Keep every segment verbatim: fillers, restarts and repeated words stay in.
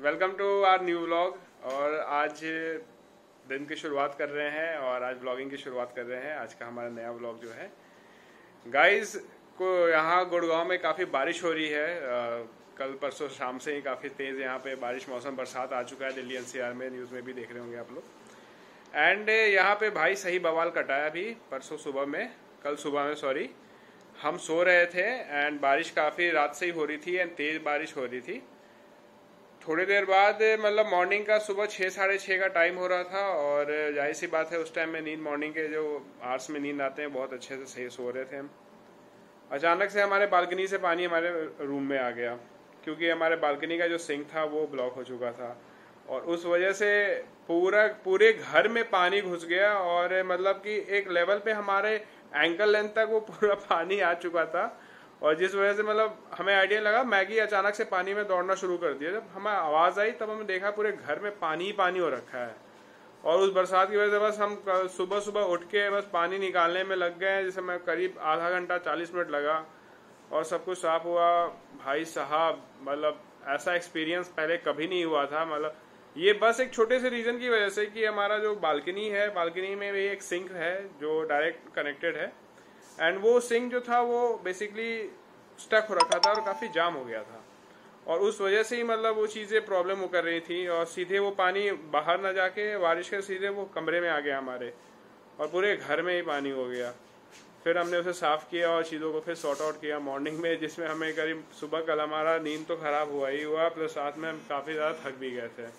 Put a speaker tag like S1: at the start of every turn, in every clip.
S1: Welcome to our new vlog. और आज दिन की शुरुआत कर रहे हैं और आज व्लॉगिंग की शुरुआत कर रहे हैं। आज का हमारा नया व्लॉग जो है गाइस को यहाँ गुड़गांव में काफ़ी बारिश हो रही है। आ, कल परसों शाम से ही काफ़ी तेज़ यहाँ पे बारिश, मौसम, बरसात आ चुका है। दिल्ली एनसीआर में न्यूज़ में भी देख रहे होंगे आप लोग। एंड यहाँ पे भाई सही बवाल कटाया अभी परसों सुबह में, कल सुबह में सॉरी। हम सो रहे थे एंड बारिश काफ़ी रात से ही हो रही थी एंड तेज़ बारिश हो रही थी। थोड़ी देर बाद मतलब मॉर्निंग का सुबह छः साढ़े छः का टाइम हो रहा था और जाहिर सी बात है उस टाइम में नींद, मॉर्निंग के जो आवर्स में नींद आते हैं, बहुत अच्छे से सही सो रहे थे हम। अचानक से हमारे बालकनी से पानी हमारे रूम में आ गया क्योंकि हमारे बालकनी का जो सिंक था वो ब्लॉक हो चुका था और उस वजह से पूरा पूरे घर में पानी घुस गया और मतलब कि एक लेवल पे हमारे एंकल लेंथ तक वो पूरा पानी आ चुका था। और जिस वजह से मतलब हमें आइडिया लगा, मैगी अचानक से पानी में दौड़ना शुरू कर दिया। जब हमें आवाज़ आई तब हमने देखा पूरे घर में पानी ही पानी हो रखा है। और उस बरसात की वजह से बस हम सुबह सुबह उठ के बस पानी निकालने में लग गए, जिससे मैं करीब आधा घंटा चालीस मिनट लगा और सब कुछ साफ हुआ। भाई साहब मतलब ऐसा एक्सपीरियंस पहले कभी नहीं हुआ था। मतलब ये बस एक छोटे से रीज़न की वजह से कि हमारा जो बालकनी है, बालकनी में भी एक सिंक है जो डायरेक्ट कनेक्टेड है एंड वो सिंक जो था वो बेसिकली स्टक हो रखा था और काफ़ी जाम हो गया था और उस वजह से ही मतलब वो चीज़ें प्रॉब्लम वो कर रही थी और सीधे वो पानी बाहर ना जाके बारिश के सीधे वो कमरे में आ गया हमारे और पूरे घर में ही पानी हो गया। फिर हमने उसे साफ़ किया और चीज़ों को फिर सॉर्ट आउट किया मॉर्निंग में, जिसमें हमें करीब सुबह कल हमारा नींद तो ख़राब हुआ ही हुआ प्लस साथ में हम काफ़ी ज़्यादा थक भी गए थे।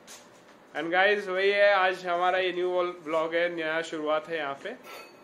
S1: एंड गाइज वही है, आज हमारा ये न्यू व्लॉग है, नया शुरुआत है। यहाँ पे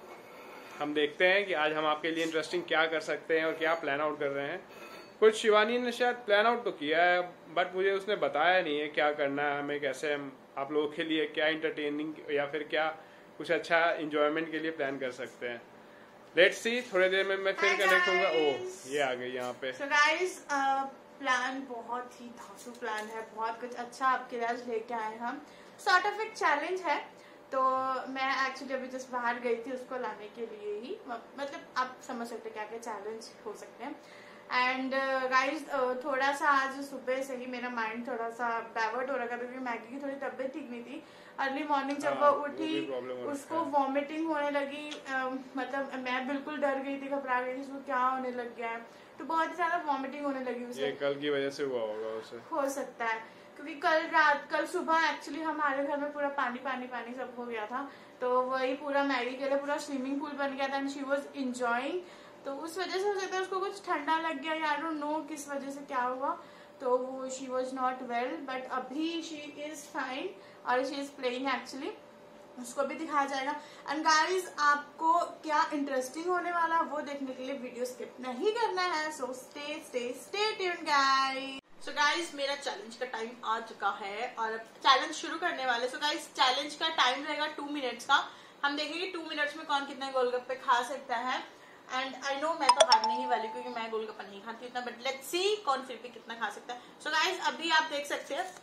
S1: हम देखते हैं कि आज हम आपके लिए इंटरेस्टिंग क्या कर सकते हैं और क्या प्लान आउट कर रहे हैं। कुछ शिवानी ने शायद प्लान आउट तो किया है बट मुझे उसने बताया नहीं है क्या करना है हमें, कैसे हम आप लोगों के लिए क्या इंटरटेनिंग या फिर क्या कुछ अच्छा इंजॉयमेंट के लिए प्लान कर सकते हैं। लेट्स सी, थोड़ी देर में मैं फिर कनेक्ट होऊंगा। ओह ये आ गई यहाँ पे।
S2: so guys, प्लान uh, बहुत ही धांसू प्लान है, बहुत कुछ अच्छा आपके लिए आज लेके आए हम। सॉर्ट ऑफ एक चैलेंज है, तो मैं एक्चुअली अभी जस्ट बाहर गई थी उसको लाने के लिए ही, मतलब आप समझ सकते हैं क्या क्या चैलेंज हो सकते हैं। एंड गाइस uh, थोड़ा सा आज सुबह से ही मेरा माइंड थोड़ा सा डाइवर्ट हो रहा था क्योंकि मैगी की थोड़ी तबीयत ठीक नहीं थी। अर्ली मॉर्निंग जब वो उठी उसको वॉमिटिंग होने लगी, uh, मतलब मैं बिल्कुल डर गई थी, घबरा गई थी उसको क्या होने लग गया है, तो बहुत ही ज्यादा वॉमिटिंग होने लगी उसे।
S1: ये कल की वजह से हुआ होगा उसे,
S2: हो सकता है क्योंकि कल रात कल सुबह एक्चुअली हमारे घर में पूरा पानी पानी पानी सब हो गया था, तो वही पूरा मैगी के लिए पूरा स्विमिंग पूल बन गया था एंड शी वाज एंजॉयिंग। तो उस वजह से हो सकता है उसको कुछ ठंडा लग गया या आई डोंट नो किस वजह से क्या हुआ, तो वो she was not well but अभी शी इज फाइन और शी इज प्लेइंग एक्चुअली, उसको भी दिखाया जाएगा। एंड गाइस आपको क्या इंटरेस्टिंग होने वाला वो देखने के लिए वीडियो स्किप नहीं करना है, so stay stay stay tuned guys. So guys मेरा चैलेंज का टाइम आ चुका है और अब चैलेंज शुरू करने वाले। सो गाइस चैलेंज का टाइम रहेगा टू मिनट्स का। हम देखेंगे टू मिनट्स में कौन कितने गोलगप्पे खा सकता है एंड आई नो मैं तो हारने ही वाली क्योंकि मैं गोलगप्पा नहीं खाती इतना, बट लेट्स सी कौन फिर भी कितना खा सकता है। सो so गाइस अभी आप देख सकते हैं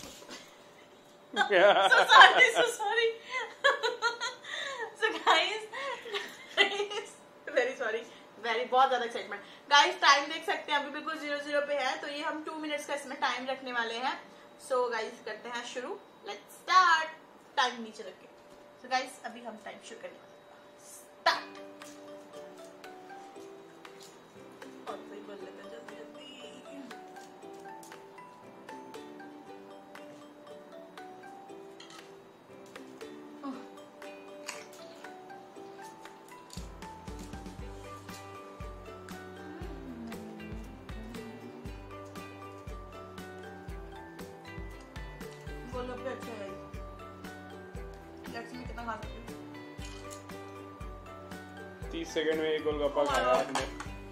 S2: so sorry so sorry so guys very sorry very बहुत ज्यादा एक्साइटमेंट। गाइस टाइम देख सकते हैं अभी बिल्कुल जीरो जीरो पे है, तो ये हम टू मिनट्स का इसमें टाइम रखने वाले हैं। सो so गाइस करते हैं शुरू, लेट्स स्टार्ट। टाइम नीचे रख के। सो so गाइस अभी हम टाइम शुरू करने वाले हैं, स्टार्ट। और कोई बोल लेते हैं जल्दी जल्दी। गोलगप्पे अच्छे हैं, लक्ष्मी कितना खा सकती हूँ?
S1: तीस सेकंड में एक गोलगप्पा खाया आपने।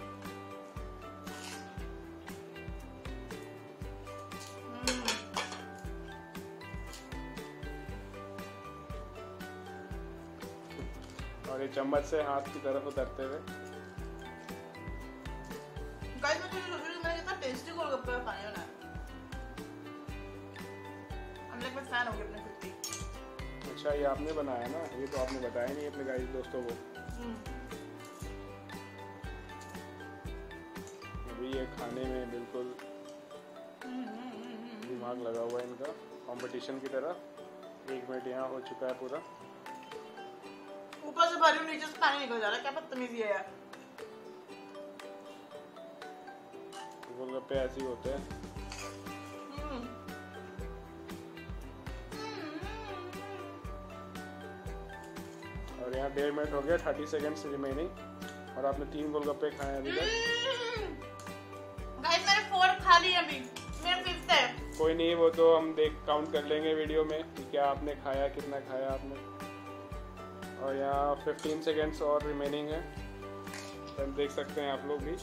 S1: और ये चम्मच से हाथ की तरफ उतरते हुए।
S2: गाइस मैं तो सोच रही हूँ मैंने कितना टेस्टी गोलगप्पे खाए हैं ना, हम लोग फैन हो गए अपने खुद की।
S1: अच्छा ये आपने बनाया ना, ये तो आपने बताया नहीं अपने गाइस दोस्तों को। अभी ये खाने में बिल्कुल दिमाग लगा हुआ है इनका कंपटीशन की तरह। एक मिनट यहाँ हो चुका है पूरा।
S2: ऊपर से भरी नीचे से पानी निकल जा रहा है, क्या बदतमीजी है यार।
S1: गोलगप्पे ऐसे ही होते हैं। और यहाँ डेढ़ मिनट हो गया, थर्टी सेकेंड्स रिमेनिंग और आपने तीन गोलगप्पे खाए अभी तक।
S2: गाइस मैंने फोर खा ली अभी, मेरा फिफ्थ है।
S1: कोई नहीं, वो तो हम देख काउंट कर लेंगे वीडियो में कि क्या आपने खाया, कितना खाया आपने। और यहाँ फिफ्टीन सेकेंड्स और रिमेनिंग है, तो देख सकते हैं आप लोग भी।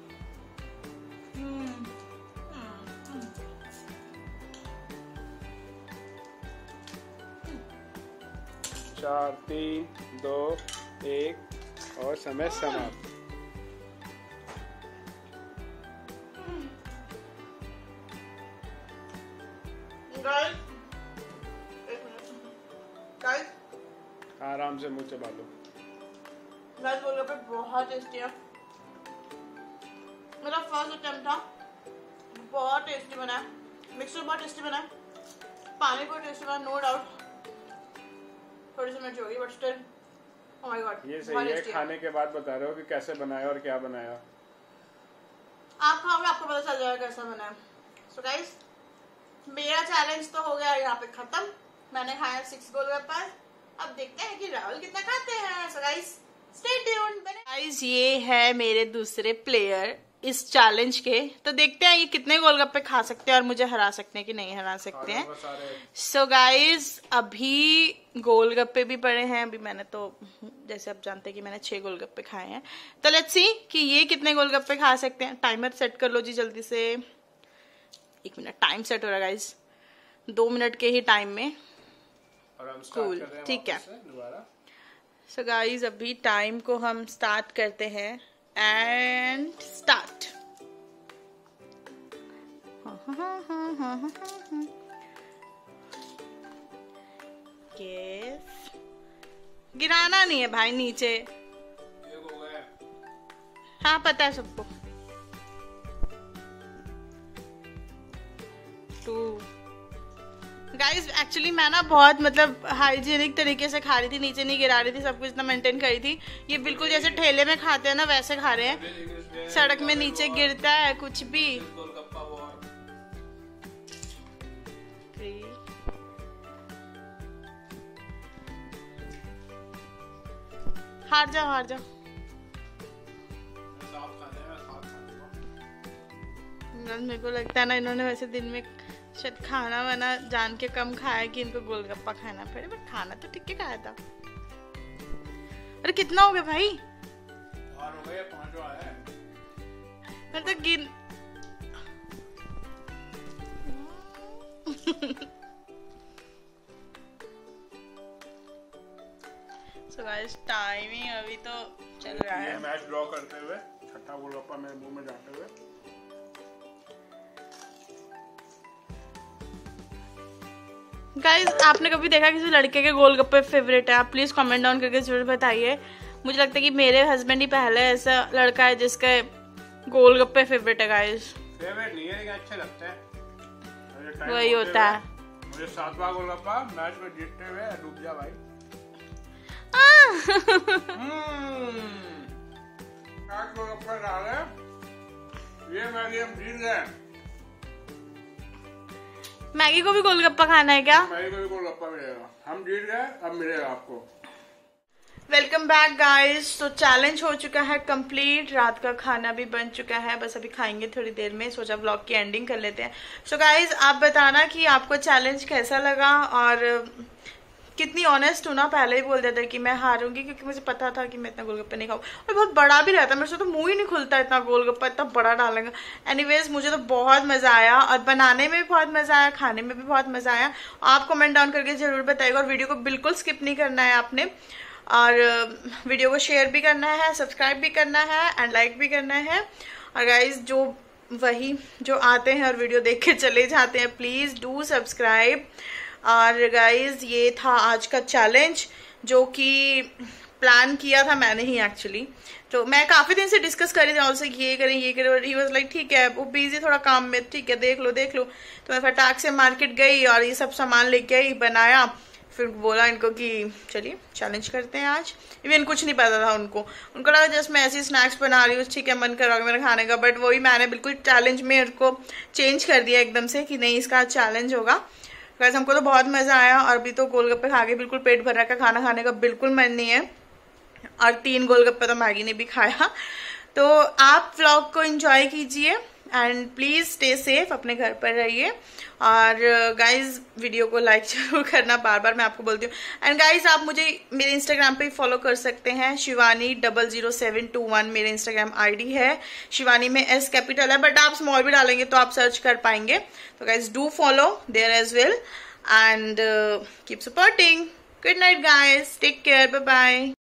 S1: चार, तीन, दो, एक और समय समाप्त।
S2: गाइस गाइस
S1: आराम से मुंह चबा लो।
S2: गाइस गोलगप्पे बहुत टेस्टी है। मेरा फर्स्ट अटेम्प्ट था, बहुत टेस्टी बना है। मिक्सचर बहुत टेस्टी बना है, पानी बहुत टेस्टी बना, नो डाउट। थोड़ी सी मिर्च होगी but still oh my god.
S1: ये सही है, खाने के बाद बता रहे हो कि कैसे बनाया और क्या बनाया।
S2: आप खाओगे आपको पता चल जाएगा कैसा बना है। सो गाइस मेरा चैलेंज तो हो गया यहाँ पे खत्म। मैंने खाया सिक्स गोलगप्पे। अब देखते हैं कि राहुल कितना खाते हैं। So guys stay tuned. Guys ये है मेरे दूसरे प्लेयर इस चैलेंज के, तो देखते हैं ये कितने गोलगप्पे खा सकते हैं और मुझे हरा सकते हैं कि नहीं हरा सकते हैं। सो गाइस अभी गोलगप्पे भी पड़े हैं। अभी मैंने तो जैसे आप जानते हैं कि मैंने छह गोलगप्पे खाए हैं, तो लेट्स सी कि ये कितने गोलगप्पे खा सकते हैं। टाइमर सेट कर लो जी जल्दी से। एक मिनट टाइम सेट हो रहा है गाइस, दो मिनट के ही टाइम में। कूल, ठीक है। सो गाइस अभी टाइम को हम स्टार्ट करते हैं एंड स्टार्ट। यस, गिराना नहीं है भाई नीचे। हाँ पता है सबको। टू गाइस एक्चुअली मैं ना बहुत मतलब हाइजीनिक तरीके से खा रही थी, नीचे नहीं गिरा रही थी, सब कुछ इतना मेंटेन करी थी। ये बिल्कुल जैसे ठेले में खाते हैं ना वैसे खा रहे हैं। सड़क में नीचे गिरता है कुछ भी। हार जाओ हार जाओ। मेरे को लगता है ना इन्होंने वैसे दिन में शायद खाना वाना जान के कम खाया कि इनको गोलगप्पा खाना पड़े, बट खाना तो ठीक है खाया था। अरे कितना हो गया भाई?
S1: चार हो गए, पांच आया है।
S2: मैं तो गिन सो गाइस टाइमिंग अभी तो चल रहा है।
S1: ये मैच ड्रॉ करते हुए छठा गोलगप्पा मेरे मुंह में जाते हुए।
S2: गाइस आपने कभी देखा किसी लड़के के गोलगप्पे फेवरेट है? आप प्लीज कमेंट डाउन करके जरूर बताइए। मुझे लगता है कि मेरे हस्बैंड ही पहले ऐसा लड़का है जिसका गोलगप्पे फेवरेट है। गाइस
S1: फेवरेट नहीं है लेकिन अच्छे लगते हैं,
S2: वही होता है।
S1: मुझे सातवां गोलगप्पा मैच में जीतते हुए डूब जा भाई। आठ गोलगप्पे डाले, ये मैगी हम जीत गए।
S2: मैगी को भी गोलगप्पा खाना है क्या?
S1: मैगी को भी गोलगप्पा मिलेगा, हम जीत गए, अब मिलेगा आपको।
S2: Welcome back guys. तो चैलेंज हो चुका है कंप्लीट, रात का खाना भी बन चुका है, बस अभी खाएंगे थोड़ी देर में। सोचा व्लॉग की एंडिंग कर लेते हैं। सो so गाइस आप बताना कि आपको चैलेंज कैसा लगा और कितनी ऑनेस्ट हूँ ना। पहले ही बोल देता कि मैं हारूंगी क्योंकि मुझे पता था कि मैं इतना गोलगप्पा नहीं खाऊं, और बहुत बड़ा भी रहता है, मेरे से तो मुंह ही नहीं खुलता इतना गोलगप्पा इतना बड़ा डालेंगे। एनीवेज मुझे तो बहुत मजा आया और बनाने में भी बहुत मजा आया, खाने में भी बहुत मजा आया। आप कमेंट डाउन करके जरूर बताइएगा और वीडियो को बिल्कुल स्किप नहीं करना है आपने, और वीडियो को शेयर भी करना है, सब्सक्राइब भी करना है एंड लाइक भी करना है। और गाइज जो वही जो आते हैं और वीडियो देख के चले जाते हैं, प्लीज डू सब्सक्राइब। और गाइज ये था आज का चैलेंज जो कि प्लान किया था मैंने ही एक्चुअली। तो मैं काफी दिन से डिस्कस कर रही थी उससे ये करें ये करें, और ही वाज लाइक ठीक है, वो बिजी थोड़ा काम में, ठीक है देख लो देख लो। तो मैं फटाक से मार्केट गई और ये सब सामान लेके आई, बनाया, फिर बोला इनको कि चलिए चैलेंज करते हैं आज। इवन कुछ नहीं पता था उनको, उनको लगा जस्ट मैं ऐसी स्नैक्स बना रही हूँ, ठीक है मन कर रहा है मेरा खाने का, बट वही मैंने बिल्कुल चैलेंज में उनको चेंज कर दिया एकदम से कि नहीं इसका चैलेंज होगा। वैसे हमको तो बहुत मजा आया, और अभी तो गोलगप्पे खा के बिल्कुल पेट भर रखा, खाना खाने का बिल्कुल मन नहीं है, और तीन गोलगप्पे तो मैगी ने भी खाया। तो आप व्लॉग को एंजॉय कीजिए एंड प्लीज स्टे सेफ, अपने घर पर रहिए, और गाइज वीडियो को लाइक जरूर करना, बार बार मैं आपको बोलती हूँ। एंड गाइज आप मुझे मेरे इंस्टाग्राम पे फॉलो कर सकते हैं, Shivani double zero seven two one मेरे इंस्टाग्राम आईडी है। शिवानी में एस कैपिटल है, बट आप स्मॉल भी डालेंगे तो आप सर्च कर पाएंगे। तो guys do follow there as well and keep supporting. Good night guys, take care, bye bye.